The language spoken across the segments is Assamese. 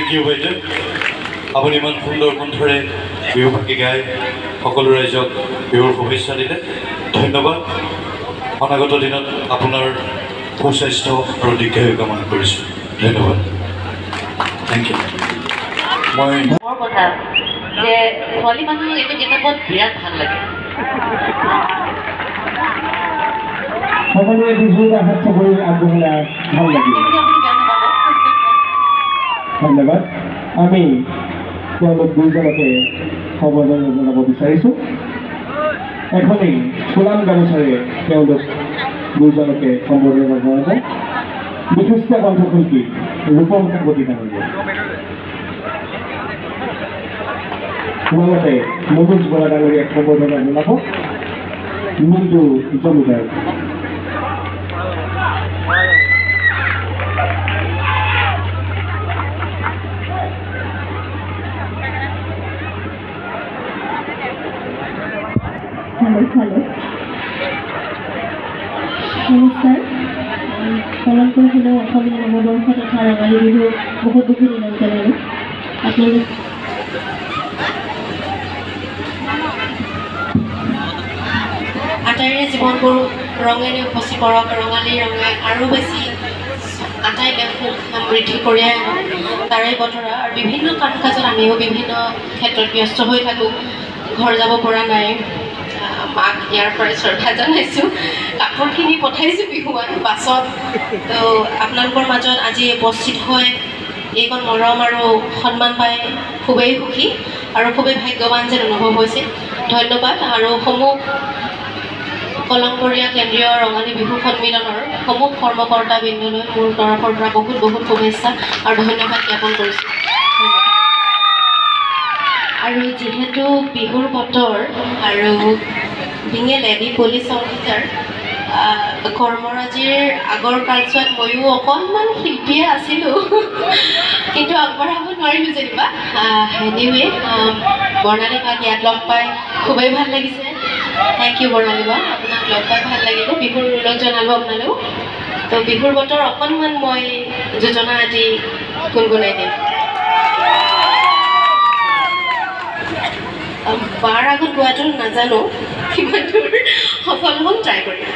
Thank you, বাইদেউ। আপুনি ইমান সুন্দৰ কণ্ঠৰে বিহু ফাকি গাই সকলো ৰাইজক বিহুৰ শুভেচ্ছা দিলে ধন্যবাদ। অনাগত দিনত আপোনাৰ সুস্বাস্থ্য আৰু দীৰ্ঘায়ু কামনা কৰিছোঁ। ধন্যবাদ। Thank you. মই কথা যে ছোৱালী মানুহক এইটো কিতাপত বিৰাট ভাল লাগে। সকলোৱে বিহুৰ আঘাত চাবলৈ আগবঢ়ালে ভাল লাগিব। ধন্যবাদ। আমি তেওঁলোক দুয়োজনকে সম্বৰ্ধনা জনাব বিচাৰিছোঁ। এখনেই ফুলাম গামোচাৰে তেওঁলোক দুয়োজনকে সম্বৰ্ধনা জনাব। বিশিষ্ট কণ্ঠশিল্পী ৰূপম কাকতি ডাঙৰীয়া, লগতে মনোজ বৰা ডাঙৰীয়াক সম্বৰ্ধনা জনাব মিণ্টু জমিদাৰ। हेलो नमस्कार। पालन कर नवबर्ष तथा रंगाली बिहु बहुत बहुत दिनक जनालो। आपलोग আটাইৰে জীৱনবোৰ ৰঙেৰে উপচি পৰক, ৰঙালী ৰঙে আৰু বেছি আটাইলে সুখ সমৃদ্ধি কঢ়িয়াই আনক তাৰে বতৰা। আৰু বিভিন্ন কাম কাজত আমিও বিভিন্ন ক্ষেত্ৰত ব্যস্ত হৈ থাকোঁ, ঘৰ যাব পৰা নাই। মাক ইয়াৰ পৰাই শ্ৰদ্ধা জনাইছোঁ, কাপোৰখিনি পঠাইছোঁ বিহুৱান বাছত। তো আপোনালোকৰ মাজত আজি উপস্থিত হৈ এইকণ মৰম আৰু সন্মান পাই খুবেই সুখী আৰু খুবেই ভাগ্যৱান যেন অনুভৱ হৈছে। ধন্যবাদ। আৰু সমূহ কলংকৰীয়া কেন্দ্ৰীয় ৰঙালী বিহু সন্মিলনৰ সমূহ কৰ্মকৰ্তাবৃন্দলৈ মোৰ তৰফৰ পৰা বহুত বহুত শুভেচ্ছা আৰু ধন্যবাদ জ্ঞাপন কৰিছোঁ। আৰু যিহেতু বিহুৰ বতৰ আৰু being a lady police officer, কৰ্মৰাজিৰ আগৰ কালচোৱাত ময়ো অকণমান শিল্পীয়ে আছিলোঁ, কিন্তু আগবঢ়াব নোৱাৰিলোঁ যেনিবা। এনিৱে বৰ্ণালী বাক ইয়াত লগ পাই খুবেই ভাল লাগিছে। থেংক ইউ বৰ্ণালী বা, আপোনাক লগ পাই ভাল লাগিলে। বিহুৰ ৰুলক জনালোঁ আপোনালেও। তো বিহুৰ বতৰ অকণমান মই যোজনা আজি গুণগুণাই দিম। বাৰ আগত গোৱাটো নাজানো, কিমান দূৰ সফল হ'ম, ট্ৰাই কৰিম।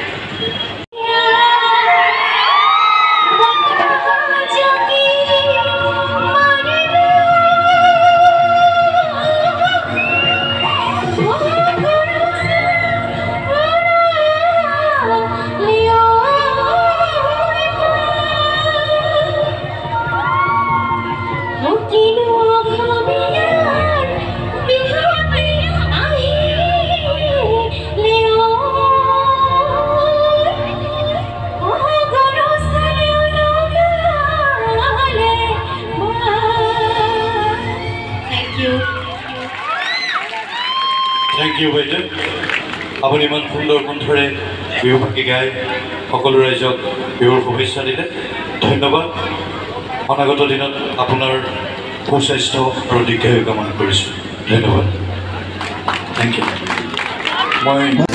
থেংক ইউ বাইদেউ। আপুনি ইমান সুন্দৰ কণ্ঠৰে বিহু ফাকি গাই সকলো ৰাইজক বিহুৰ শুভেচ্ছা দিলে ধন্যবাদ। অনাগত দিনত আপোনাৰ সুস্বাস্থ্য আৰু দীৰ্ঘায়ু কামনা কৰিছোঁ। ধন্যবাদ। Thank you. মই